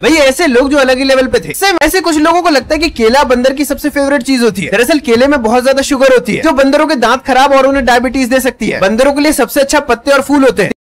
भाई ऐसे लोग जो अलग ही लेवल पे थे। सेम ऐसे कुछ लोगों को लगता है कि केला बंदर की सबसे फेवरेट चीज होती है। दरअसल केले में बहुत ज्यादा शुगर होती है जो बंदरों के दांत खराब और उन्हें डायबिटीज दे सकती है। बंदरों के लिए सबसे अच्छा पत्ते और फूल होते हैं।